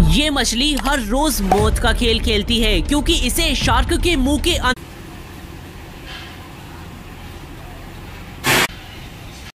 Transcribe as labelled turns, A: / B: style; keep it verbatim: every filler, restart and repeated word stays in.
A: ये मछली हर रोज मौत का खेल खेलती है क्योंकि इसे शार्क के मुंह के